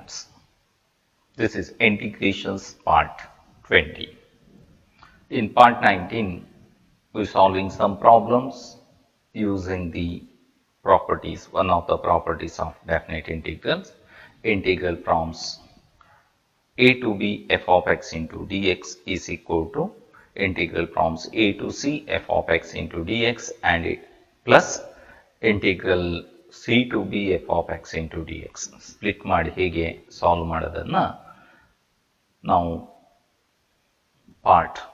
problems. This is integrations part 20. In part 19, we are solving some problems using the properties, one of the properties of definite integrals. Integral from a to b f of x into dx is equal to integral from a to c f of x into dx and it plus integral c to b f of x into dx. Split ಮಾಡಿ ಹೇಗೆ solve ಮಾಡೋದನ್ನ ನಾವು part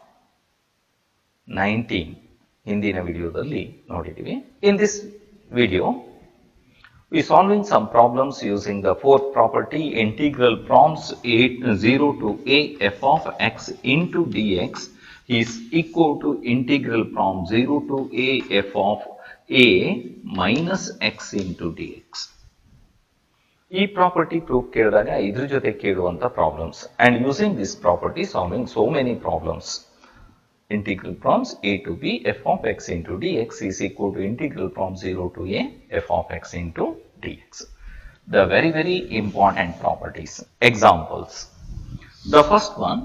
19 ಹಿಂದಿನ ವಿಡಿಯೋದಲ್ಲಿ ನೋಡಿದ್ದೀವಿ. In this video, we are solving some problems using the fourth property integral from 0 to a f of x into dx is equal to integral from 0 to a f of a minus x into dx. ಈ property proof ಕೇಳಿದಾಗ ಇದ್ರ ಜೊತೆ ಕೇಳುವಂತ problems and using this property solving so many problems. Integral from a to b f of x into dx is equal to integral from 0 to a f of x into dx. The very important properties. Examples. The first one,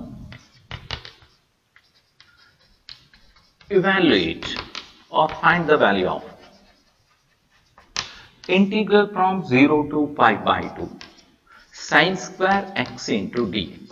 evaluate or find the value of integral from 0 to pi by 2 sin square x into dx.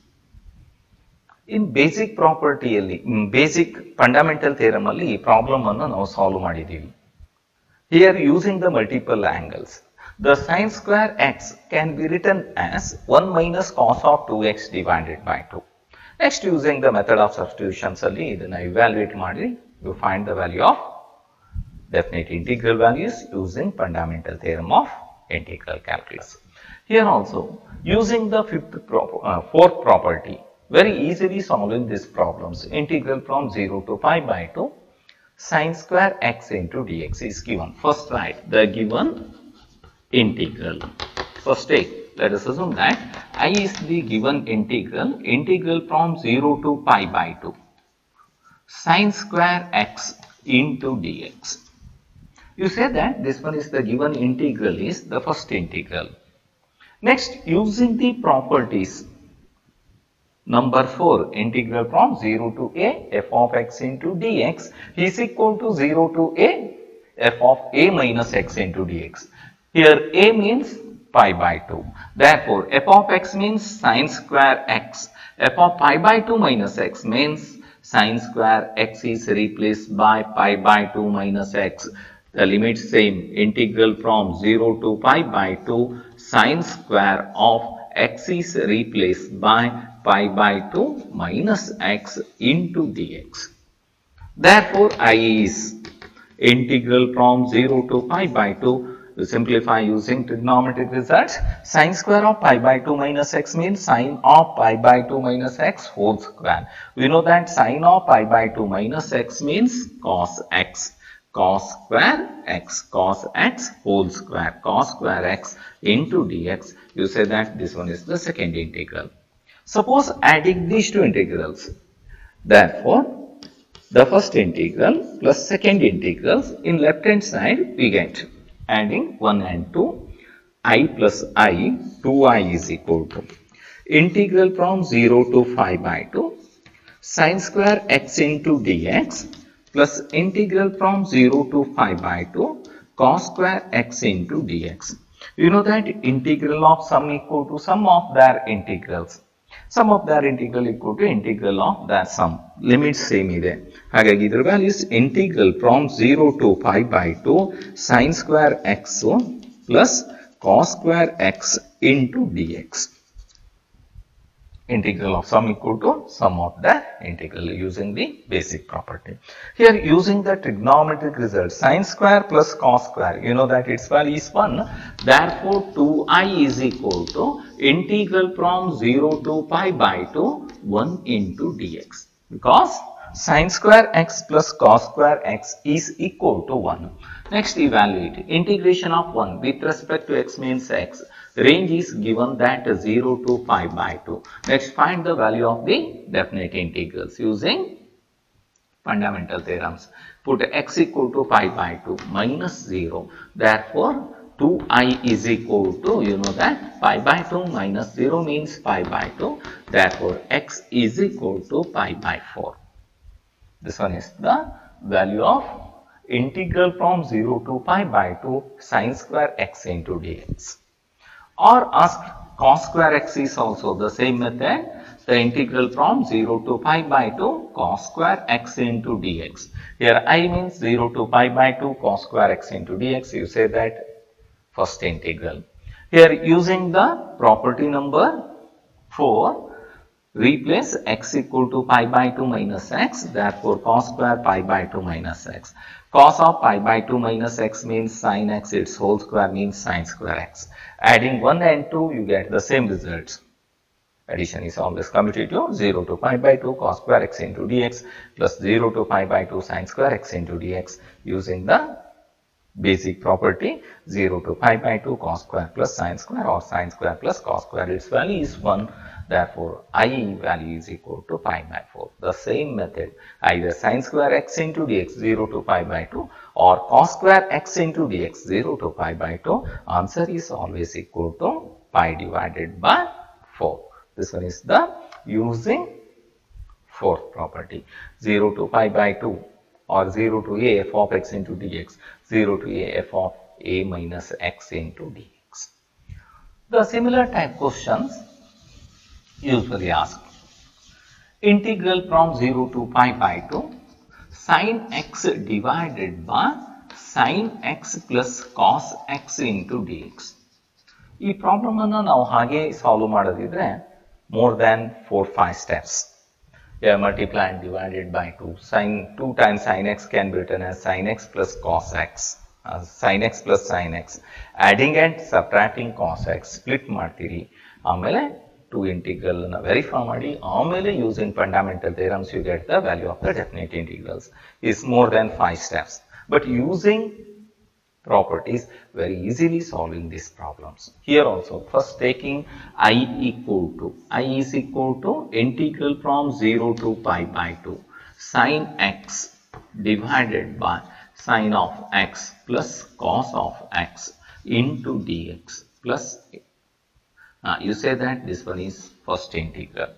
In basic property alli, basic fundamental theorem alli ee problem annu ನಾವು solve ಮಾಡಿದೀವಿ. Here using the multiple angles, the sin square x can be written as 1 minus cos of 2x divided by 2. Next, using the method of substitutions alli idanna evaluate ಮಾಡಿ you find the value of definite integral values using fundamental theorem of integral calculus. Here also using the fourth property, very easily solving these problems. Integral from 0 to pi by 2 sin square x into dx is given. First write the given integral. First take, let us assume that I is the given integral. Integral from 0 to pi by 2 sin square x into dx. You say that this one is the given integral is the first integral. Next, using the properties number 4, integral from 0 to a f of x into dx is equal to 0 to a f of a minus x into dx. Here a means pi by 2. Therefore, f of x means sin square x. F of pi by 2 minus x means sin square x is replaced by pi by 2 minus x. The limit same, integral from 0 to pi by 2 sin square of x is replaced by pi by 2 minus x into dx. Therefore, I is integral from 0 to pi by 2. To simplify using trigonometric results, sin square of pi by 2 minus x means sin of pi by 2 minus x whole square. We know that sin of pi by 2 minus x means cos x. Cos square x, cos x whole square, cos square x into dx. You say that this one is the second integral. Suppose adding these two integrals, therefore the first integral plus second integrals in left hand side we get adding 1 and 2 I plus I 2I is equal to integral from 0 to 5 by 2 sin square x into dx plus integral from 0 to 5 by 2 cos square x into dx. You know that integral of sum equal to sum of their integrals. Sum of their integral equal to integral of their sum. Limits same ಇದೆ. ಹಾಗಾಗಿ ಇದರ values integral from 0 to pi by 2 sin square x plus cos square x into dx. Integral of sum equal to sum of the integral using the basic property. Here using the trigonometric result, sin square plus cos square, you know that its value is 1. Therefore, 2i is equal to integral from 0 to pi by 2 1 into dx. Because sin square x plus cos square x is equal to 1. Next, evaluate integration of 1 with respect to x means x. Range is given that 0 to 5 by 2. Let's find the value of the definite integrals using fundamental theorems. Put x equal to 5 by 2 minus 0. Therefore, 2i is equal to, you know that pi by 2 minus 0 means pi by 2. Therefore, x is equal to pi by 4. This one is the value of integral from 0 to pi by 2 sine square x into dx. Or asked cos square x is also the same method. The integral from 0 to pi by 2 cos square x into dx. Here I means 0 to pi by 2 cos square x into dx. You say that first integral. Here using the property number 4, replace x equal to pi by 2 minus x, therefore cos square pi by 2 minus x. Cos of pi by 2 minus x means sin x, its whole square means sin square x. Adding 1 and 2, you get the same results. Addition is always commutative. 0 to pi by 2 cos square x into dx plus 0 to pi by 2 sin square x into dx using the basic property 0 to pi by 2 cos square plus sin square or sin square plus cos square. Its value is 1. Therefore, I value is equal to pi by 4. The same method, either sin square x into dx 0 to pi by 2 or cos square x into dx 0 to pi by 2, answer is always equal to pi divided by 4. This one is the using fourth property. 0 to pi by 2 or 0 to a f of x into dx, 0 to a f of a minus x into dx. The similar type questions usually asked. Integral from 0 to pi by 2 sin x divided by sin x plus cos x into dx. ಈ problem ಅನ್ನು ನಾವು ಹಾಗೆ solve ಮಾಡೋದಿದ್ರೆ more than 4-5 steps. Yeah, multiply and divided by 2. Sin 2 times sin x can be written as sin x plus cos x. Sin x plus sin x. Adding and subtracting cos x. Split ಮಾಡ್ತೀರಿ. ಆಮೇಲೆ 2 integral ಅನ್ನು verify ಮಾಡಿ ಆಮೇಲೆ using fundamental theorems you get the value of the definite integrals. Is more than 5 steps. But using properties very easily solving these problems. Here also first taking I is equal to integral from 0 to pi by 2 sin x divided by sin of x plus cos of x into dx plus you say that this one is first integral.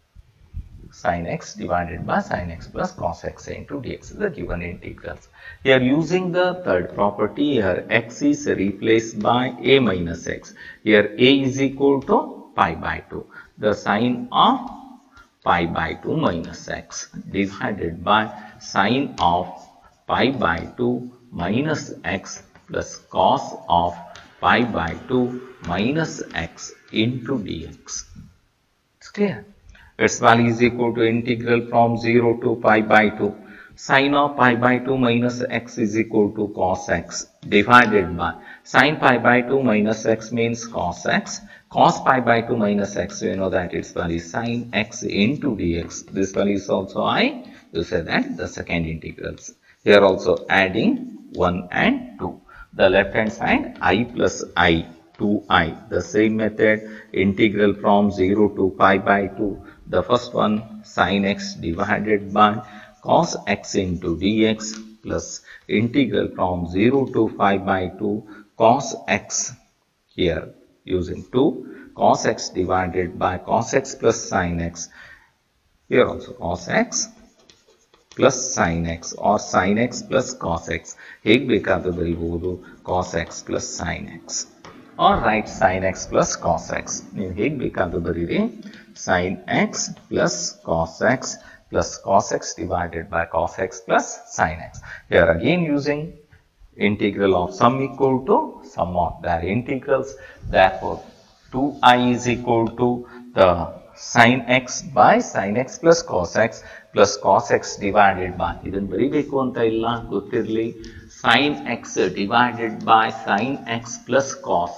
Sin x divided by sin x plus cos x into dx is the given integrals. Here using the third property, here x is replaced by a minus x. Here a is equal to pi by 2. The sin of pi by 2 minus x divided by sin of pi by 2 minus x plus cos of pi by 2 minus x into dx. It's clear? Its value is equal to integral from 0 to pi by 2 sin of pi by 2 minus x is equal to cos x divided by sin pi by 2 minus x means cos x, cos pi by 2 minus x, you know that its value is sin x into dx. This value is also I, you say that the second integrals. Here also adding 1 and 2. The left hand side I plus I, 2i. The same method, integral from 0 to pi by 2. The first one sin x divided by cos x into dx plus integral from 0 to pi by 2 cos x, here using 2 cos x divided by cos x plus sin x, here also cos x plus sin x or sin x plus cos x. ಹೇಗೆ ಬೇಕಾದರೂ ಬರೀಬಹುದು cos x plus sin x or write sin x plus cos x. ನೀವು ಹೇಗೆ ಬೇಕಾದರೂ ಬರೀರಿ sin x plus cos x plus cos x divided by cos x plus sin x. Here again using integral of sum equal to sum of their integrals. Therefore, 2i is equal to the sin x by sin x plus cos x divided by, ಇದನ್ನು ಬರೀಬೇಕು ಅಂತ ಇಲ್ಲ, ಗೊತ್ತಿರಲಿ, sin x divided by sin x plus cos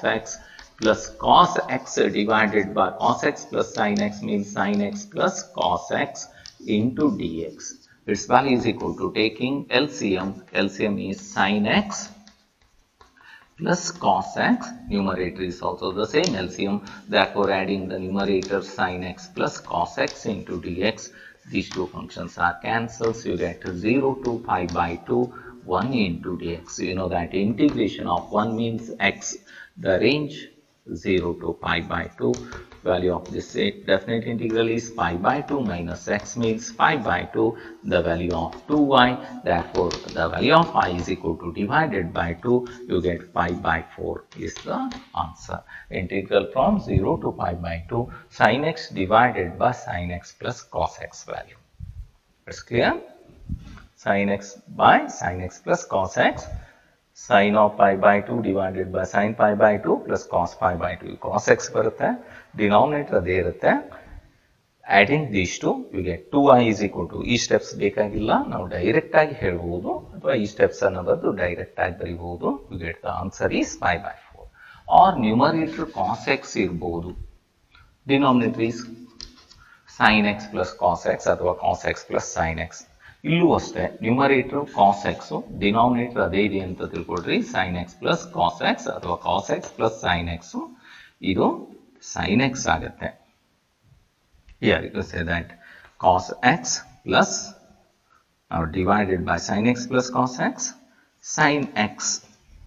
x divided by cos x plus sin x means sin x plus cos x into dx. Its value is equal to taking LCM. LCM is sin x plus cos x. Numerator is also the same LCM. Therefore, adding the numerator sin x plus cos x into dx. These two functions are cancelled. So, you get 0 to pi by 2 1 into dx. You know that integration of 1 means x, the range 0 to pi by 2. Value of this definite integral is pi by 2 minus x means pi by 2, the value of 2y. Therefore, the value of I is equal to divided by 2, you get pi by 4 is the answer. Integral from 0 to pi by 2 sin x divided by sin x plus cos x value. It's clear? Sin x by sin x plus cos x. Sin of pi by 2 divided by sin pi by 2 plus cos pi by 2. Cos x ಬರುತ್ತೆ, denominator ಅದೇ ಇರುತ್ತೆ. Adding these two, you get 2i is equal to, ಈ steps ಬೇಕಾಗಿಲ್ಲ, ನಾವು direct ಆಗಿ ಹೇಳ್ಬೋದು ಅಥವಾ ಈ ಸ್ಟೆಪ್ಸ್ ಅನ್ನೋದು ಡೈರೆಕ್ಟ್ ಆಗಿ ಬರೀಬಹುದು. You get the answer is pi by 4. Or numerator cos x ಇರಬಹುದು, denominator is sin x plus cos x ಅಥವಾ cos x plus sin x. ಇಲ್ಲೂ ಅಷ್ಟೇ, ನ್ಯೂಮರೇಟರ್ ಕಾಸ್ ಎಕ್ಸ್, ಡಿನಾಮಿನೇಟರ್ ಅದೇ ಇದೆ ಅಂತ ತಿಳ್ಕೊಳ್ರಿ, sine x plus cos x ಅಥವಾ cos x plus sine x, ಇದು ಸೈನ್ ಎಕ್ಸ್ ಆಗುತ್ತೆ. Here you say that cos x plus divided by sin x plus cos x, sin x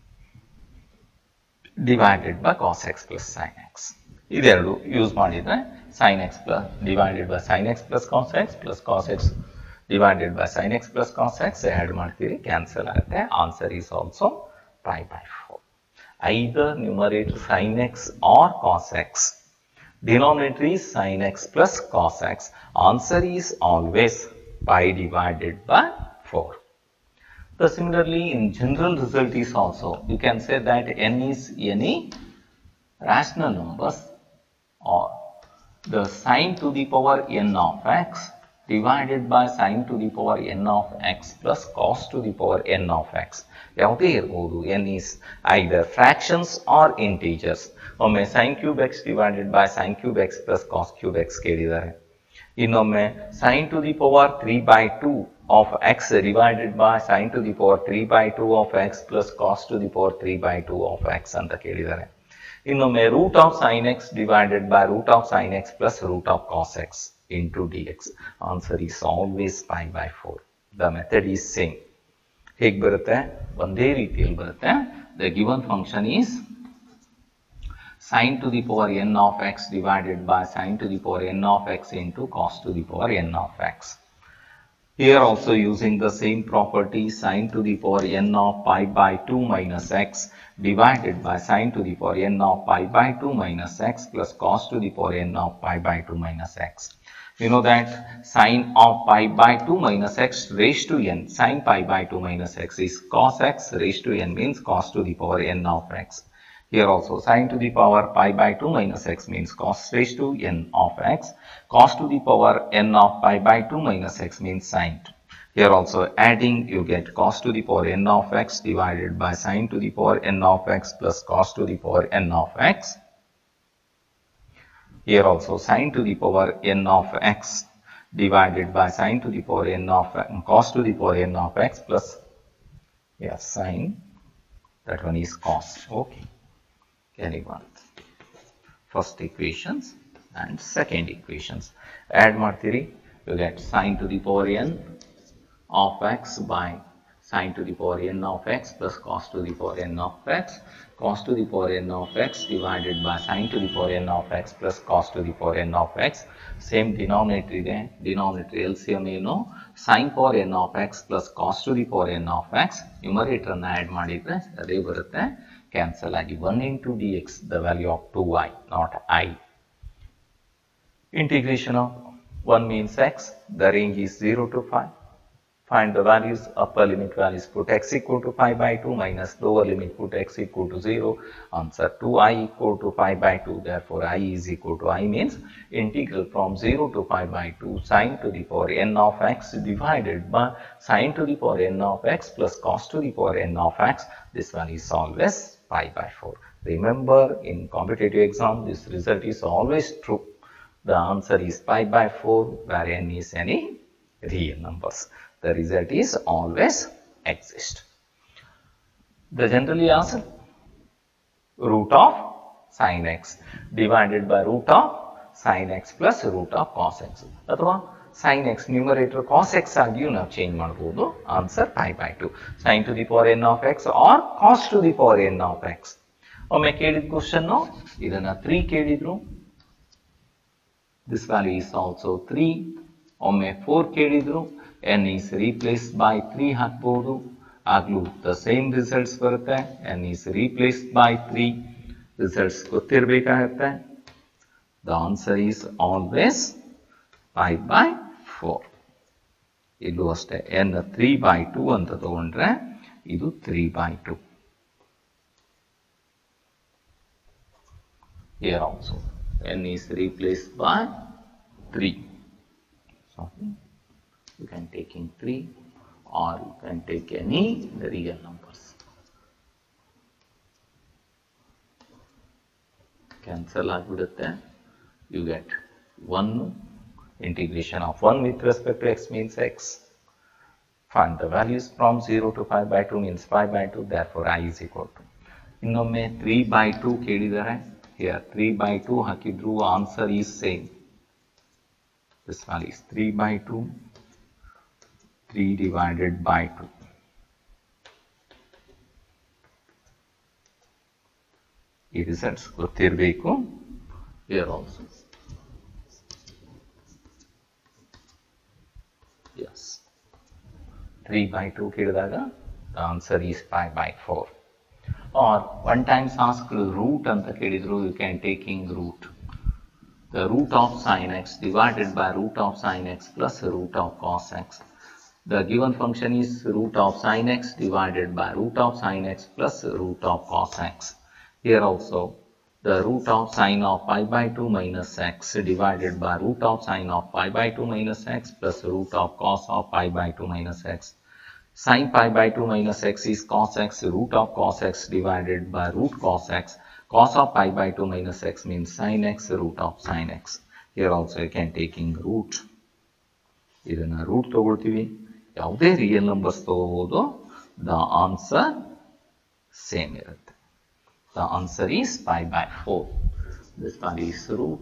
divided by cos x plus sin x. ಇದೆರಡು use ಮಾಡಿದ್ರೆ sin x plus divided by sin x plus cos x divided by sin x plus cos x add ಮಾಡ್ತೀರಿ, cancel ಆಗುತ್ತೆ. Answer is also pi by 4. Either numerator sin x or cos x, denominator is sin x plus cos x. Answer is always pi divided by 4. So similarly, in general result is also, you can say that n is any rational numbers or the sin to the power n of x divided by sin to the power n of x plus cos to the power n of x. ಯಾವುದೇ ಇರಬಹುದು, n is either fractions or integers. ಒಮ್ಮೆ sin cube x divided by sin cube x plus cos cube x ಕೇಳಿದ್ದಾರೆ. ಇನ್ನೊಮ್ಮೆ sin to the power 3 by 2 of x divided by sin to the power 3 by 2 of x plus cos to the power 3 by 2 of x ಅಂತ ಕೇಳಿದ್ದಾರೆ. ಇನ್ನೊಮ್ಮೆ root of sin x divided by root of sin x plus root of cos x into dx. Answer is always pi by 4. The method is same. ಹೇಗೆ ಬರುತ್ತೆ? ಒಂದೇ ರೀತಿಯಲ್ಲಿ ಬರುತ್ತೆ. The given function is sin to the power n of x divided by sin to the power n of x into cos to the power n of x. Here also using the same property, sin to the power n of pi by 2 minus x divided by sin to the power n of pi by 2 minus x plus cos to the power n of pi by 2 minus x. You know that sin of pi by 2 minus x raised to n, sin pi by 2 minus x is cos x raised to n means cos to the power n of x. Here also sin to the power pi by 2 minus x means cos raised to n of x. Cos to the power n of pi by 2 minus x means sin. Here also adding, you get cos to the power n of x divided by sin to the power n of x plus cos to the power n of x. Here also sin to the power n of x divided by sin to the power n of cos to the power n of x plus sin, that one is cos. Okay, carry on. First equations and second equations. Add ಮಾಡ್ತೀರಿ, you get sin to the power n of x by sin to the power n of x plus cos to the power n of x. Cos to the power n of x divided by sin to the power n of x plus cos to the power n of x. Same denominator ಇದೆ, denominator LCM ಏನು, sin power n of x plus cos to the power n of x. Numerator ಅನ್ನು add ಮಾಡಿದ್ರೆ ಅದೇ ಬರುತ್ತೆ, cancel ಆಗಿ 1 into dx, the value of 2i, not I. Integration of 1 means x, the range is 0 to 5. Find the values, upper limit values, put x equal to pi by 2 minus lower limit, put x equal to 0. Answer 2i equal to pi by 2. Therefore, I is equal to I means integral from 0 to pi by 2 sin to the power n of x divided by sin to the power n of x plus cos to the power n of x. This one is always pi by 4. Remember, in competitive exam, this result is always true. The answer is pi by 4 where n is any real numbers. The result is always exist. The generally answer root of sin x divided by root of sin x plus root of cos x, ಅಥವಾ sin x numerator cos x ಆಗಿಯೂ ನಾವು change ಮಾಡಬಹುದು. Answer pi by 2 sin to the power n of x or cos to the power n of x. ಒಮ್ಮೆ ಕೇಳಿದ question ಇದನ್ನ 3 ಕೇಳಿದ್ರು, this value is also 3. ಒಮ್ಮೆ 4 ಕೇಳಿದ್ರು, n is replaced by 3 ಹಾಕಬಹುದು, ಆಗ್ಲೂ the same results ಬರುತ್ತೆ. n is replaced by 3 results ಗೊತ್ತಿರಬೇಕಾಗುತ್ತೆ. The answer is always pi by 4. ಇಲ್ಲೂ ಅಷ್ಟೇ n 3 by 2 ಅಂತ ತಗೊಂಡ್ರೆ ಇದು 3 by 2. Here also n is replaced by 3. So you can take in 3 or you can take any the real numbers. Cancel ಆಗಿಬಿಡುತ್ತೆ. You get 1. Integration of 1 with respect to x means x. Find the values from 0 to pi by 2 means pi by 2. Therefore, I is equal to. ಇನ್ನೊಮ್ಮೆ 3 by 2 ಕೇಳಿದ್ದಾರೆ. Here 3 by 2 ಹಾಕಿದ್ರು, answer is same. This value is 3 by 2. 3 divided by 2. ಈ results ಗೊತ್ತಿರಬೇಕು. Here also. Yes. 3 by 2 ಕೇಳಿದಾಗ the answer is pi by 4. Or one times asked root ಅಂತ ಕೇಳಿದ್ರು, you can taking root. The root of sin x divided by root of sin x plus root of cos x. The given function is root of sin x divided by root of sin x plus root of cos x. Here also the root of sin of pi by 2 minus x divided by root of sin of pi by 2 minus x plus root of cos of pi by 2 minus x. Sin pi by 2 minus x is cos x, root of cos x divided by root cos x. Cos of pi by 2 minus x means sin x, root of sin x. Here also you can taking root. ಇದನ್ನ root ತಗೊಳ್ತೀವಿ, ಯಾವುದೇ real numbers ತಗೋಬಹುದು, the answer same ಇರುತ್ತೆ. The answer is pi by 4. This value is root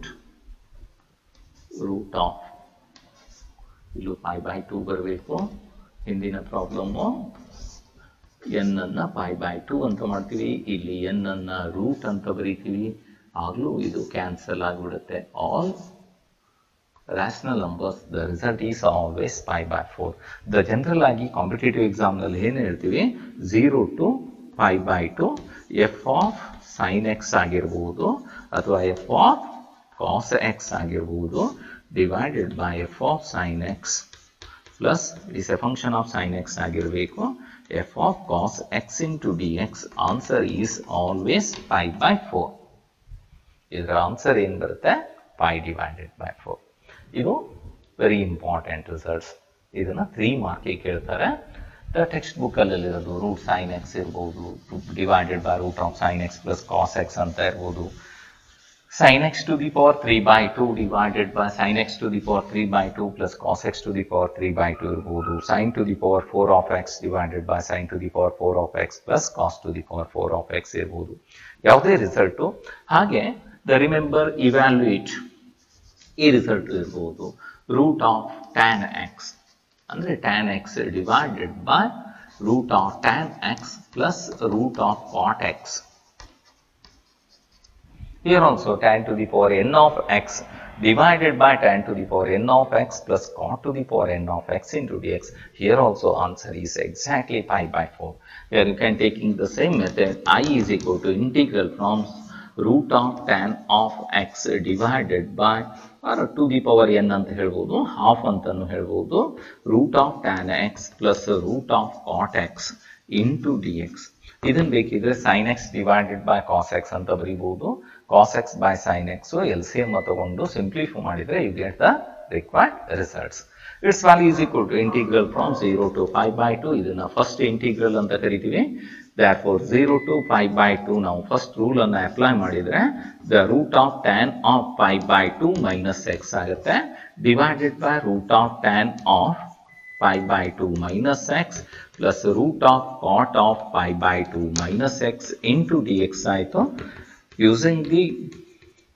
of, ಇಲ್ಲೂ pi by 2 ಬರಬೇಕು. ಹಿಂದಿನ problem n ಅನ್ನ pi by 2 ಅಂತ ಮಾಡ್ತೀವಿ, ಇಲ್ಲಿ n ಅನ್ನ ರೂಟ್ ಅಂತ ಬರೀತೀವಿ, ಆಗ್ಲೂ ಇದು ಕ್ಯಾನ್ಸಲ್ ಆಗಿಬಿಡುತ್ತೆ. All rational numbers, the result is always pi by 4. The general ಆಗಿ ಕಾಂಪಿಟೇಟಿವ್ ಎಕ್ಸಾಮ್ ನಲ್ಲಿ ಏನು ಹೇಳ್ತೀವಿ, 0 to pi by 2 f of sin x ಆಗಿರಬಹುದು ಅಥವಾ f of cos x ಆಗಿರಬಹುದು divided by f of sin x plus is a function of sin x ಆಗಿರಬೇಕು, f of cos x into dx. Answer is always pi by 4. ಇದರ answer ಏನು ಬರುತ್ತೆ, pi divided by 4. ಇದು very important results. ಇದನ್ನ 3 ಮಾರ್ಕಿಗೆ ಕೇಳ್ತಾರೆ. Text book ಅಲ್ಲಿ ಇರೋದು root sine x ಇರ್ಬೋದು, divided by root of sine x plus cos x ಅಂತ ಇರ್ಬೋದು, sin x to the power 3 by 2 divided by sin x to the power 3 by 2 plus cos x to the power 3 by 2 ಇರ್ಬೋದು, sin to the power 4 of x divided by sin to the power 4 of x plus cos to the power 4 of x ಇರ್ಬೋದು. ಯಾವುದೇ result ಹಾಗೆ the remember evaluate ಈ result ಇರ್ಬೋದು. Root of tan x ಅಂದರೆ tan x divided by root of tan x plus root of cot x. Here also tan to the power n of x divided by tan to the power n of x plus cot to the power n of x into dx. Here also answer is exactly pi by 4. Here you can taking the same method. I is equal to integral from root of tan of x divided by or to the power n ಅಂತ ಹೇಳ್ಬೋದು, half ಅಂತಾನು ಹೇಳ್ಬೋದು, root of tan x plus root of cot x into dx. ಇದನ್ನು ಬೇಕಿದ್ರೆ sin x divided by cos x ಅಂತ ಬರೀಬಹುದು. cos x by sin x LCM ತಗೊಂಡು simplify ಮಾಡಿದ್ರೆ you get the required results. Its value is equal to integral from 0 to pi by 2. ಇದನ್ನ first integral ಅಂತ ಕರಿತೀವಿ. Therefore 0 to pi by 2 ನಾವು first rule ಅನ್ನು apply ಮಾಡಿದ್ರೆ the root of tan of pi by 2 minus x ಆಗುತ್ತೆ, divided by root of tan of pi by 2 minus x plus root of cot of pi by 2 minus x into dx ಆಯಿತು. Using the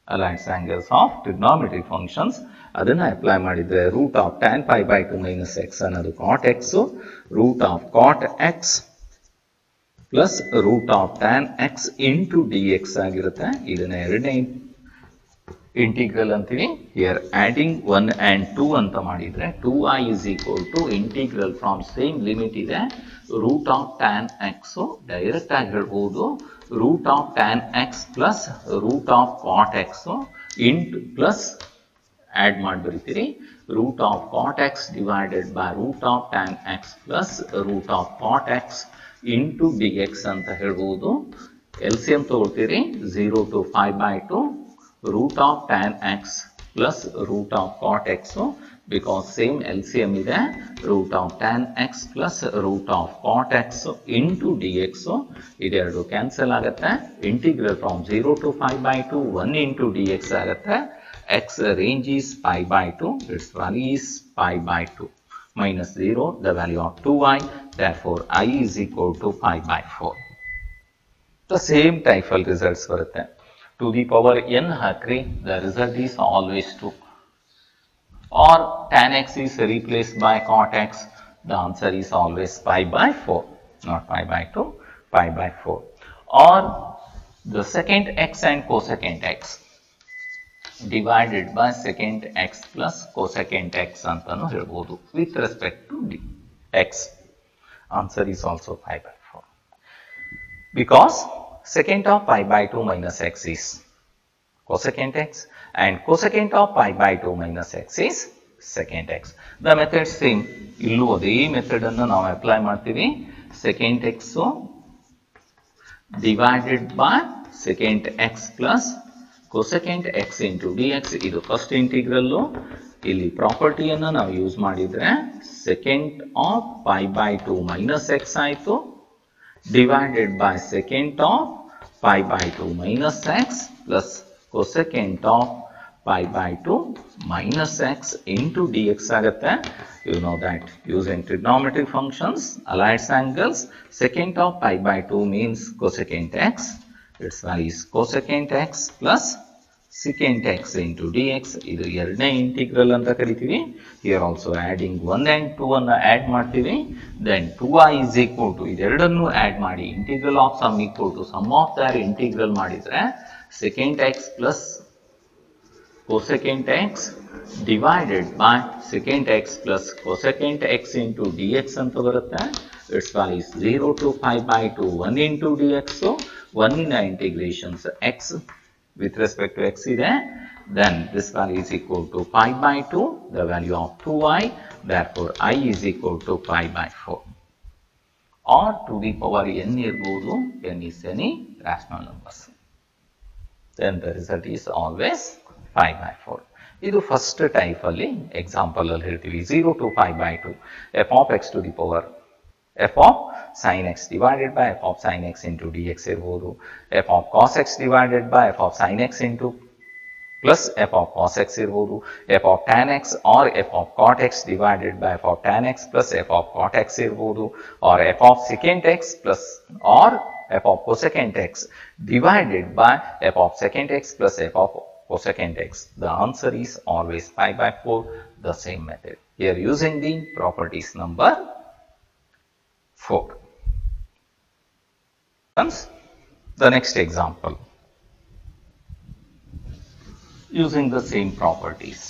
allied angles of trigonometric functions. ಅದನ್ನ apply ಮಾಡಿದ್ರೆ root of tan pi by 2 minus x ಅನ್ನೋದು cot x, root of cot x plus root of tan x into dx ಆಗಿರುತ್ತೆ. ಇದನ್ನ ಎರಡನೇ integral ಅಂತೀವಿ. Here adding 1 and 2 ಅಂತ ಮಾಡಿದ್ರೆ 2i is equal to integral from same limit ಇದೆ root of tan x. Direct ಆಗಿ ಹೇಳ್ಬೋದು root of tan x plus root of cot x into plus add ಮಾಡಿ ಬರೀತೀರಿ root of cot x divided by root of tan x plus root of cot x into dx ಅಂತ ಹೇಳ್ಬೋದು. LCM ತಗೊಳ್ತೀರಿ 0 to 5/2 root of tan x plus root of cot x, because same LCM ಇದೆ root of tan x plus root of cot x into dx. ಇದೆರಡು cancel ಆಗುತ್ತೆ. Integral from 0 to 5/2 1 into dx ಆಗುತ್ತೆ. x range is pi by 2, its value is pi by 2 minus 0 the value of 2i, therefore I is equal to pi by 4. The same type of results ಬರುತ್ತೆ. To the power n ಹಾಕ್ರಿ, the result is always 2. Or tan x is replaced by cot x, the answer is always pi by 4, not pi by 2, pi by 4. Or the secant x and cosecant x divided by secant x plus cosecant x ಅಂತಾನು ಹೇಳ್ಬೋದು with respect to x. Answer is also pi by 4. Because secant of pi by 2 minus x is cosecant x and cosecant of pi by 2 minus x is secant x. The method same. ಇಲ್ಲೂ ಅದೇ method ಅನ್ನು ನಾವು apply ಮಾಡ್ತೀವಿ. secant x divided by secant x plus cosecant x into dx. ಇದು first integral. ಇಲ್ಲಿ ಪ್ರಾಪರ್ಟಿಯನ್ನು ನಾವು use ಮಾಡಿದ್ರೆ secant of pi by 2 minus x ಆಯಿತು divided by secant of pi by 2 minus x plus cosecant of pi by 2 minus x into dx ಆಗುತ್ತೆ. You know that using trigonometric functions, allied angles, secant of pi by 2 means cosecant x. Its value is cosecant x plus secant x into dx. ಇದು ಎರಡನೇ integral ಅಂತ ಕರಿತೀವಿ. Here also adding 1 and 2 ಅನ್ನು add ಮಾಡ್ತೀವಿ. Then 2i is equal to ಇದೆರಡನ್ನು add ಮಾಡಿ integral of sum equal to sum of their integral ಮಾಡಿದ್ರೆ secant x plus cosecant x divided by secant x plus cosecant x into dx ಅಂತ ಬರುತ್ತೆ. Its value is 0 to 5/2 1 into dx. So 1 in integrations x with respect to x ಇದೆ. Then this value is equal to pi by 2, the value of 2i, therefore I is equal to pi by 4. Or to the power n ಇರ್ಬೋದು, n is any rational numbers. Then the result is always pi by 4. ಇದು first type ಅಲ್ಲಿ example ಅಲ್ಲಿ ಹೇಳ್ತೀವಿ 0 to 5/2 f of x to the power f of sin x divided by f of sin x into dx ಇರ್ಬೋದು, f of cos x divided by f of sin x into plus f of cos x ಇರ್ಬೋದು, f of tan x or f of cot x divided by f of tan x plus f of cot x ಇರ್ಬೋದು, or f of secant x plus or f of cosecant x divided by f of secant x plus f of cosecant x. The answer is always pi by 4, the same method. Here using the properties number 4. The next example using the same properties.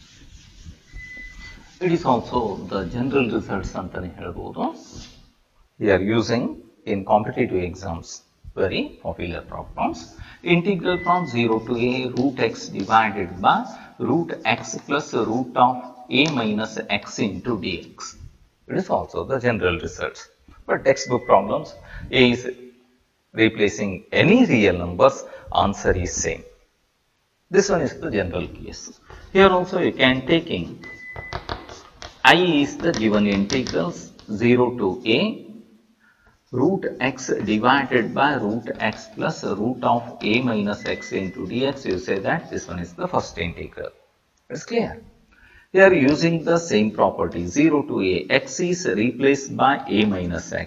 It is also the general results antane helbodu. We are using in competitive exams very popular problems. Integral from 0 to a root x divided by root x plus root of a minus x into dx. It is also the general results. But textbook problems, a is replacing any real numbers, answer is same. This one is the general case. Here also you can taking I is the given integrals 0 to a root x divided by root x plus root of a minus x into dx. You say that this one is the first integral. It's clear. Here using the same property 0 to a, x is replaced by a minus x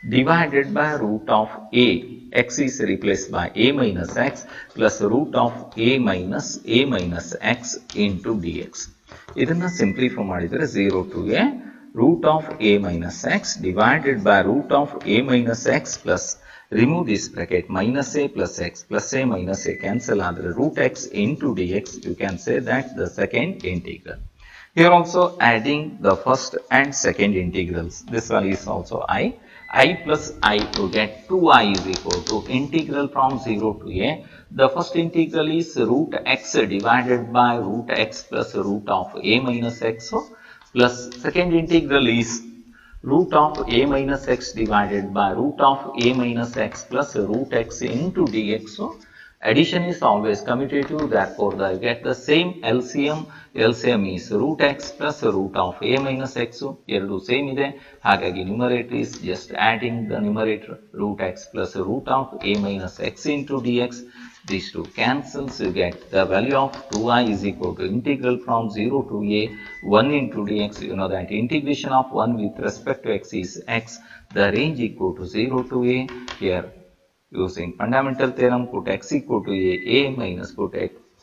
divided by root of a. X is replaced by a minus x plus root of a minus x into dx. ಇದನ್ನ simplify ಮಾಡಿದರೆ 0 to a root of a minus x divided by root of a minus x plus remove this bracket minus a plus a minus a cancel ಆದರೆ root x into dx. You can say that the second integral. Here also adding the first and second integrals. This one is also I plus I to get 2I is equal to integral from 0 to a. The first integral is root x divided by root x plus root of a minus x plus second integral is root of a minus x divided by root of a minus x plus root x into dx. So addition is always commutative, therefore you get the same LCM. LCM is root x plus root of a minus x. ಎರಡು same ಇದೆ, ಹಾಗಾಗಿ numerator is just adding the numerator root x plus root of a minus x into dx. These two cancels, you get the value of 2I is equal to integral from 0 to a 1 into dx. You know that integration of 1 with respect to x is x. The range equal to 0 to a. Here using fundamental theorem, put x equal to a minus put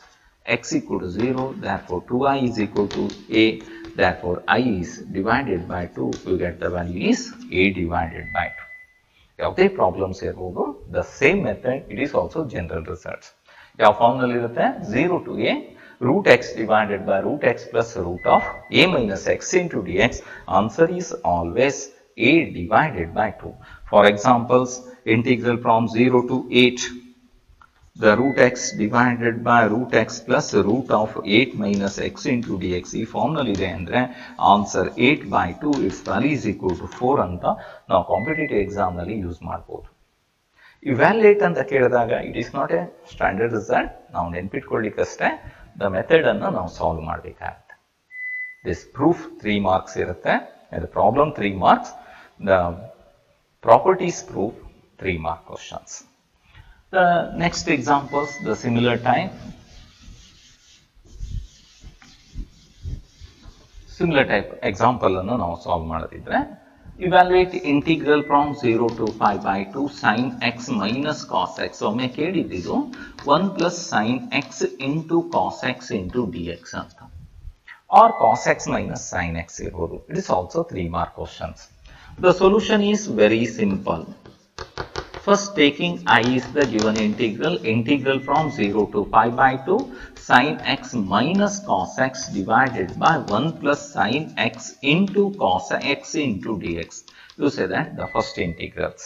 x equal to 0. Therefore 2I is equal to a. Therefore I is divided by 2. You get the value is a divided by 2. ಯಾವುದೇ problems ಇರಬಹುದು, the same method it is also general results. ಯಾವ form ನಲ್ಲಿ ಇರುತ್ತೆ? 0 to a root x divided by root x plus root of a minus x into dx. Answer is always a divided by 2. For examples, integral from 0 to 8, the root x divided by root x plus root of 8 minus x into dx. ಈ form ನಲ್ಲಿ ಇದೆ ಅಂದ್ರೆ answer 8 by 2 its value is equal to 4 ಅಂತ ನಾವು competitive exam ನಲ್ಲಿ use ಮಾಡಬಹುದು. Evaluate ಅಂತ ಕೇಳಿದಾಗ it is not a standard result. ನಾವು ನೆನ್ಪಿಟ್ಕೊಳ್ಳಿಕ್ಕಷ್ಟೇ ದ ಮೆಥಡ್ ಅನ್ನು ನಾವು ಸಾಲ್ವ್ ಮಾಡಬೇಕಾಗುತ್ತೆ. ದಿಸ್ ಪ್ರೂಫ್ 3 marks ಇರುತ್ತೆ, the problem 3 marks, the properties proof 3 mark questions. The next examples, the similar type example ಅನ್ನು ನಾವು ಸಾಲ್ವ್ ಮಾಡೋದಿದ್ರೆ, evaluate integral from 0 to pi by 2 sin x minus cos x. ಒಮ್ಮೆ ಕೇಳಿದ್ದು 1 plus sin x into cos x into dx ಅಂತ, or cos x minus sin x ಇರಬಹುದು. It is also 3 mark questions. The solution is very simple. First, taking I is the given integral from 0 to pi by 2 sin x minus cos x divided by 1 plus sin x into cos x into dx. You say that the first integrals.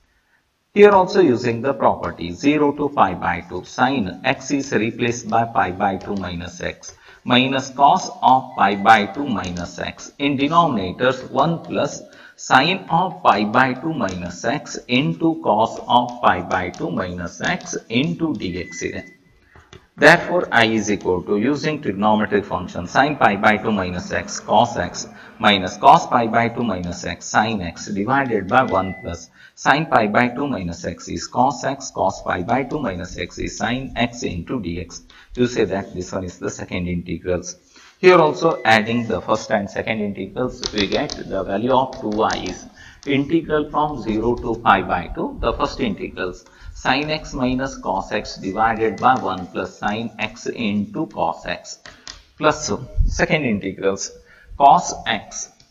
Here also using the property 0 to pi by 2 sin x is replaced by pi by 2 minus x minus cos of pi by 2 minus x. In denominators 1 plus sin of pi by 2 minus x into cos of pi by 2 minus x into dx ಇದೆ. Therefore I is equal to, using trigonometric function, sin pi by 2 minus x cos x minus cos pi by 2 minus x sin x divided by 1 plus sin pi by 2 minus x is cos x, cos pi by 2 minus x is sin x into dx. You say that this one is the second integrals. Here also adding the first and second integrals, we get the value of 2I is integral from 0 to pi by 2, the first integrals sin x minus cos x divided by 1 plus sin x into cos x plus second integrals cos x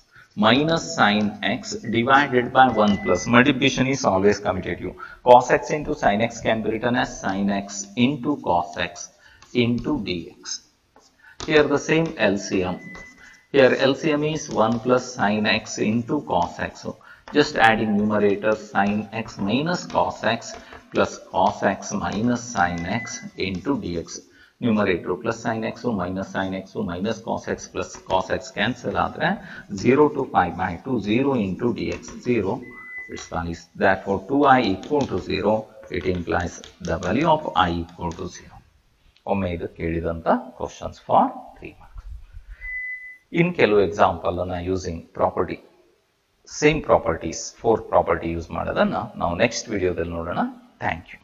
minus sin x divided by 1 plus, multiplication is always commutative, cos x into sin x can be written as sin x into cos x into dx. Here the same LCM. Here LCM is 1 plus sin x into cos x. So just adding numerator sin x minus cos x plus cos x minus sin x into dx. Numerator plus sin x minus cos x plus cos x cancel ಆದರೆ 0 to pi by 2 0 into dx 0 its value. Therefore 2I equal to 0. It implies the value of I equal to 0. ಒಮ್ಮೆ ಇದು ಕೇಳಿದಂತ questions for 3 marks. ಇನ್ ಕೆಲವು example ಅನ್ನ using property, same properties 4 property use ಮಾಡೋದನ್ನ ನಾವು next ವಿಡಿಯೋದಲ್ಲಿ ನೋಡೋಣ. Thank you.